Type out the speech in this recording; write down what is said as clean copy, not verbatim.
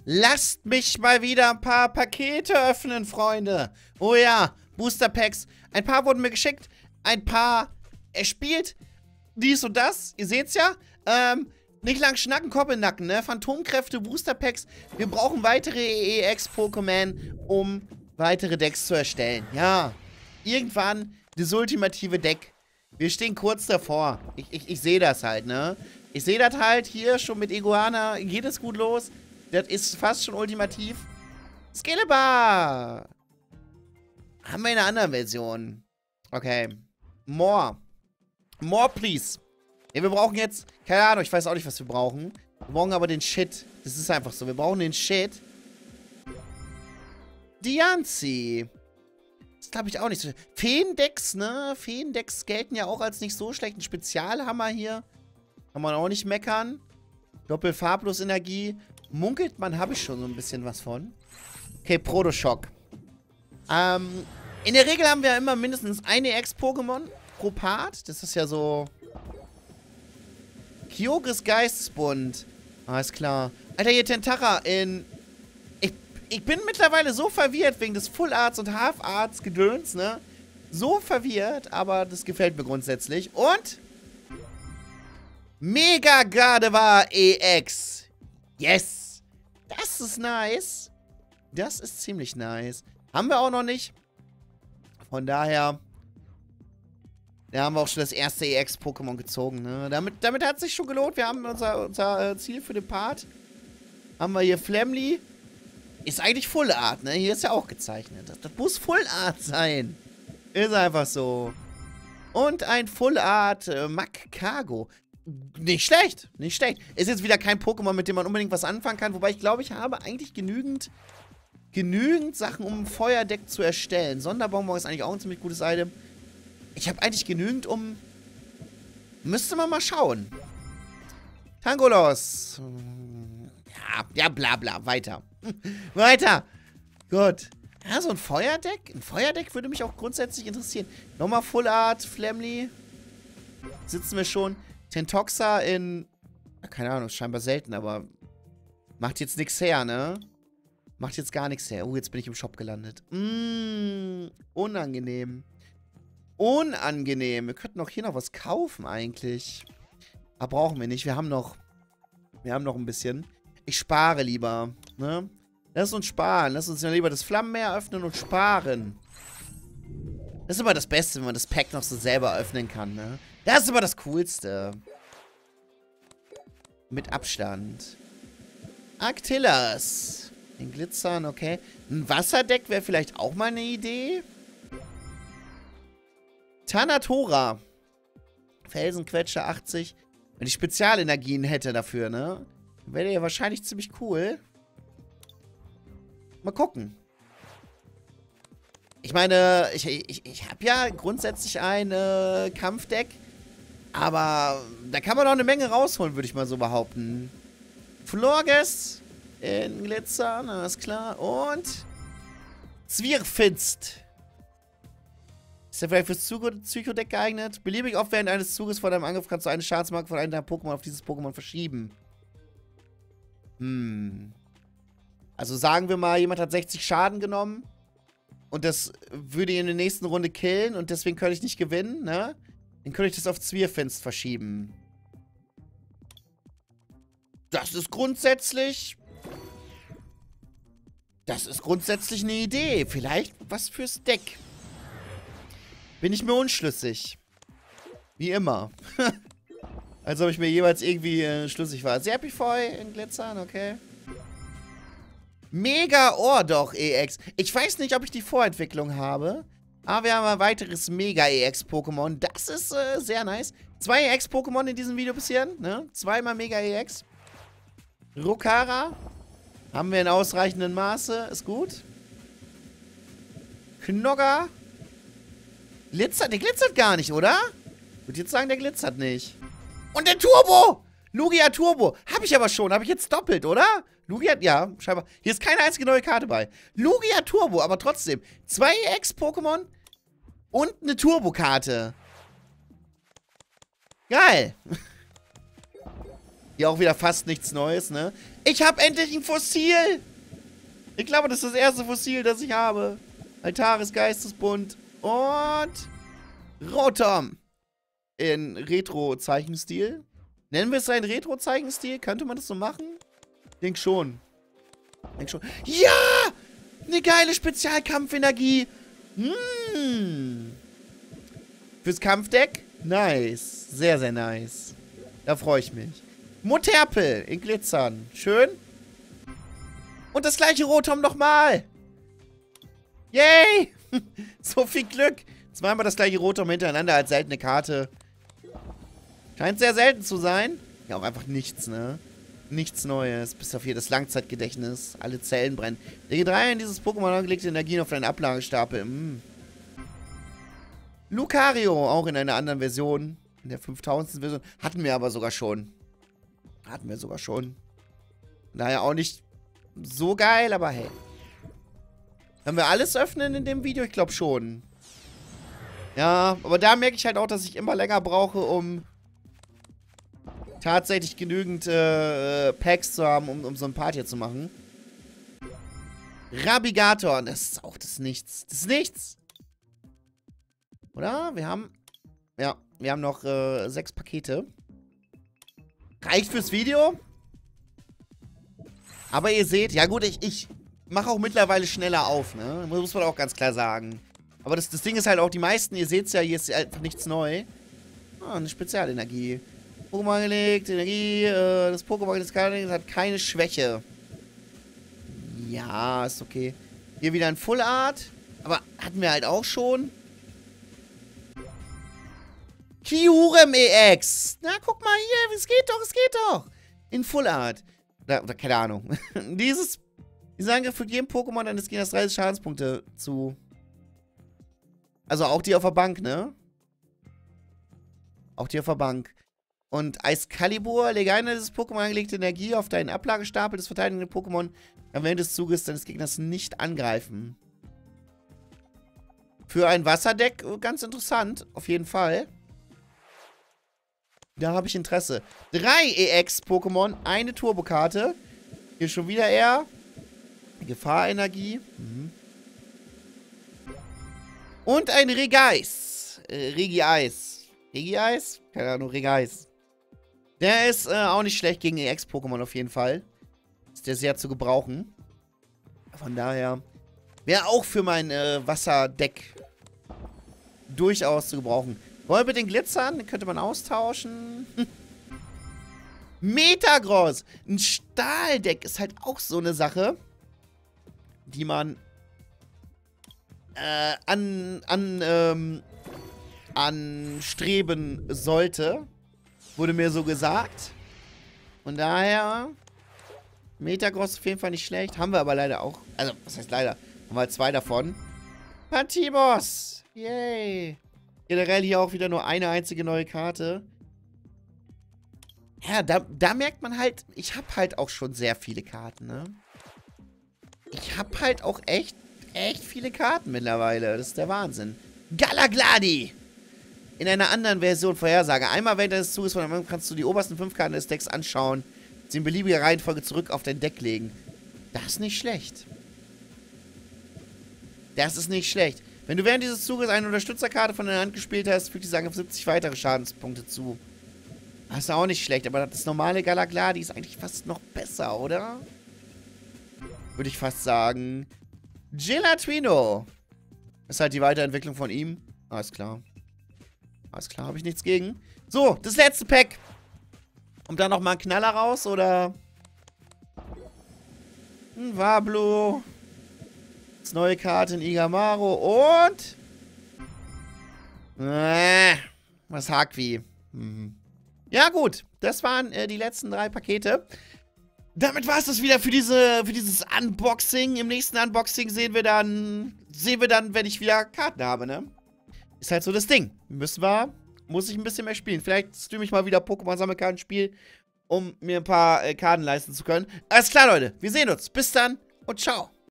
Lasst mich mal wieder ein paar Pakete öffnen, Freunde. Oh ja, Booster Packs. Ein paar wurden mir geschickt, ein paar erspielt. Dies und das, ihr seht's ja. Nicht lang schnacken, Kopf in den Nacken, ne? Phantomkräfte, Booster Packs. Wir brauchen weitere EX-Pokémon, um weitere Decks zu erstellen. Ja, irgendwann das ultimative Deck. Wir stehen kurz davor. Ich sehe das halt, ne? Ich sehe das halt hier schon mit Iguana. Geht es gut los? Das ist fast schon ultimativ. Skelebar! Haben wir in einer anderen Version. Okay. More. More, please. Ja, wir brauchen jetzt... Keine Ahnung, ich weiß auch nicht, was wir brauchen. Wir brauchen aber den Shit. Das ist einfach so. Wir brauchen den Shit. Diancie. Das glaube ich auch nicht so. Feendecks, ne? Feendecks gelten ja auch als nicht so schlecht. Ein Spezialhammer hier. Kann man auch nicht meckern. Doppelfarblos-Energie. Munkelt man, habe ich schon so ein bisschen was von. Okay, Protoschock. In der Regel haben wir ja immer mindestens eine Ex-Pokémon pro Part. Das ist ja so... Kyogres Geistesbund. Alles klar. Alter, hier Tentara in... Ich bin mittlerweile so verwirrt wegen des Full Arts und Half Arts Gedöns, ne? So verwirrt, aber das gefällt mir grundsätzlich. Und... Mega Gardevoir EX. Yes. Das ist nice. Das ist ziemlich nice. Haben wir auch noch nicht. Von daher... Da haben wir auch schon das erste EX-Pokémon gezogen, ne? Damit hat es sich schon gelohnt. Wir haben unser Ziel für den Part. Haben wir hier Flamly. Ist eigentlich Full Art, ne? Hier ist ja auch gezeichnet. Das muss Full Art sein. Ist einfach so. Und ein Full Art Magcargo. Nicht schlecht. Nicht schlecht. Ist jetzt wieder kein Pokémon, mit dem man unbedingt was anfangen kann. Wobei ich glaube, ich habe eigentlich genügend Sachen, um ein Feuerdeck zu erstellen. Sonderbonbon ist eigentlich auch ein ziemlich gutes Item. Ich habe eigentlich genügend, um... Müsste man mal schauen. Tangolos. Ja, bla bla. Weiter. Weiter. Gut. Ja, so ein Feuerdeck? Ein Feuerdeck würde mich auch grundsätzlich interessieren. Nochmal Full Art, Flamly. Sitzen wir schon. Tentoxa in... Keine Ahnung, scheinbar selten, aber... Macht jetzt nichts her, ne? Macht jetzt gar nichts her. Jetzt bin ich im Shop gelandet. Unangenehm. Unangenehm. Wir könnten auch hier noch was kaufen eigentlich. Aber brauchen wir nicht. Wir haben noch ein bisschen. Ich spare lieber. Ne? Lass uns sparen. Lass uns ja lieber das Flammenmeer öffnen und sparen. Das ist immer das Beste, wenn man das Pack noch so selber öffnen kann. Ne? Das ist immer das Coolste. Mit Abstand. Arctillas. Den Glitzern, okay. Ein Wasserdeck wäre vielleicht auch mal eine Idee. Tanatora. Felsenquetscher 80. Wenn ich Spezialenergien hätte dafür, ne? Wäre der ja wahrscheinlich ziemlich cool. Mal gucken. Ich meine, ich habe ja grundsätzlich ein Kampfdeck. Aber da kann man doch eine Menge rausholen, würde ich mal so behaupten. Florges in Glitzern, alles klar. Und Zwirfinst. Ist der vielleicht fürs Psychodeck geeignet? Beliebig oft während eines Zuges vor deinem Angriff kannst du eine Schadensmarke von einem deiner Pokémon auf dieses Pokémon verschieben. Also sagen wir mal, jemand hat 60 Schaden genommen. Und das würde ihn in der nächsten Runde killen. Und deswegen könnte ich nicht gewinnen, ne? Dann könnte ich das auf Zwirfinst verschieben. Das ist grundsätzlich... Das ist grundsätzlich eine Idee. Vielleicht was fürs Deck. Bin ich mir unschlüssig. Wie immer. Als ob ich mir jeweils irgendwie schlüssig war. Serpifeu in Glitzern, okay. Mega Ohrdoch EX. Ich weiß nicht, ob ich die Vorentwicklung habe. Aber wir haben ein weiteres Mega EX-Pokémon. Das ist sehr nice. 2 EX-Pokémon in diesem Video bisher. Ne? 2-mal Mega EX. Rokara. Haben wir in ausreichendem Maße. Ist gut. Knogger. Glitzert? Der glitzert gar nicht, oder? Ich würde jetzt sagen, der glitzert nicht. Und der Turbo! Lugia Turbo. Habe ich aber schon. Habe ich jetzt doppelt, oder? Lugia, ja, scheinbar. Hier ist keine einzige neue Karte bei. Lugia Turbo, aber trotzdem. 2 Ex-Pokémon und eine Turbo-Karte. Geil. Hier auch wieder fast nichts Neues, ne? Ich habe endlich ein Fossil! Ich glaube, das ist das erste Fossil, das ich habe. Altaris Geistesbund und Rotom. In Retro-Zeichenstil. Nennen wir es einen Retro-Zeichenstil? Könnte man das so machen? Denk schon. Denk schon. Ja! Eine geile Spezialkampfenergie. Fürs Kampfdeck? Nice. Sehr, sehr nice. Da freue ich mich. Moterpel in Glitzern. Schön. Und das gleiche Rotom nochmal. Yay! So viel Glück. Zweimal das gleiche Rotom hintereinander als seltene Karte. Scheint sehr selten zu sein. Ja, auch einfach nichts, ne? Nichts Neues. Bis auf hier das Langzeitgedächtnis. Alle Zellen brennen. Lege 3 in dieses Pokémon angelegte Energien auf deinen Ablagestapel. Lucario, auch in einer anderen Version. In der 5000. Version. Hatten wir aber sogar schon. Daher auch nicht so geil, aber hey. Können wir alles öffnen in dem Video? Ich glaube schon. Ja, aber da merke ich halt auch, dass ich immer länger brauche, um tatsächlich genügend Packs zu haben, um so ein Part hier zu machen. Rabigator. Das ist auch das Nichts. Das ist nichts. Oder? Wir haben noch 6 Pakete. Reicht fürs Video. Aber ihr seht, ja gut, ich mache auch mittlerweile schneller auf, ne? Muss man auch ganz klar sagen. Aber das Ding ist halt auch, die meisten, ihr seht es ja, hier ist einfach nichts neu. Ah, eine Spezialenergie. Pokémon gelegt, Energie, das Pokémon hat keine Schwäche. Ja, ist okay. Hier wieder ein Full Art. Aber hatten wir halt auch schon. Kyurem EX. Na, guck mal hier, es geht doch. In Full Art. Oder keine Ahnung. Dieser Angriff fügt jedem Pokémon eines Gegners 30 Schadenspunkte zu. Also auch die auf der Bank, ne? Auch die auf der Bank. Und Excalibur, lege eine dieses Pokémon angelegte Energie auf deinen Ablagestapel des verteidigenden Pokémon. Dann während des Zuges deines Gegners nicht angreifen. Für ein Wasserdeck ganz interessant, auf jeden Fall. Da habe ich Interesse. 3 EX-Pokémon, eine Turbokarte. Hier schon wieder eher. Gefahrenergie. Und ein Regeis. Regieis. Regieis? Keine Ahnung, Regeis. Der ist auch nicht schlecht gegen EX-Pokémon auf jeden Fall. Ist der sehr zu gebrauchen. Von daher wäre auch für mein Wasserdeck durchaus zu gebrauchen. Wollen wir den Glitzern? Den könnte man austauschen. Metagross. Ein Stahldeck ist halt auch so eine Sache, die man anstreben sollte. Wurde mir so gesagt. Von daher Metagross auf jeden Fall nicht schlecht. Haben wir aber leider auch. Also, was heißt leider? Haben wir halt 2 davon. Pantibos. Yay. Generell hier auch wieder nur eine einzige neue Karte. Ja, da merkt man halt, ich habe halt auch schon sehr viele Karten, ne? Ich habe halt auch echt viele Karten mittlerweile. Das ist der Wahnsinn. Galagladi! In einer anderen Version Vorhersage. Einmal während des Zuges von einem kannst du die obersten 5 Karten des Decks anschauen, sie in beliebiger Reihenfolge zurück auf dein Deck legen. Das ist nicht schlecht. Das ist nicht schlecht. Wenn du während dieses Zuges eine Unterstützerkarte von deiner Hand gespielt hast, fügt diese Angriff 70 weitere Schadenspunkte zu. Das ist auch nicht schlecht, aber das normale Galagladi ist eigentlich fast noch besser, oder? Würde ich fast sagen. Gelatino. Ist halt die Weiterentwicklung von ihm. Alles klar. Alles klar, habe ich nichts gegen. So, das letzte Pack. Kommt da nochmal ein Knaller raus, oder? Ein Wablu. Das neue Karte in Igamaro und... was Hakwi. Ja gut, das waren die letzten 3 Pakete. Damit war es das wieder für dieses Unboxing. Im nächsten Unboxing sehen wir dann, wenn ich wieder Karten habe, ne? Ist halt so das Ding. Muss ich ein bisschen mehr spielen. Vielleicht streame ich mal wieder Pokémon-Sammelkartenspiel, um mir ein paar Karten leisten zu können. Alles klar, Leute. Wir sehen uns. Bis dann und ciao.